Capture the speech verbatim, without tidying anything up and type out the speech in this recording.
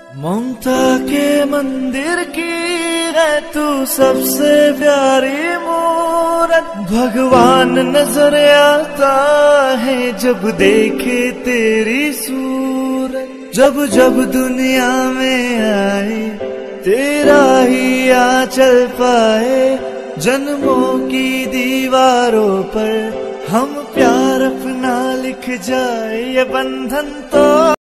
ममता के मंदिर की है तू सबसे प्यारी मूरत। भगवान नजर आता है जब देखे तेरी सूरत। जब जब दुनिया में आए तेरा ही आंचल पाए। जन्मों की दीवारों पर हम प्यार अपना लिख जाए। ये बंधन तो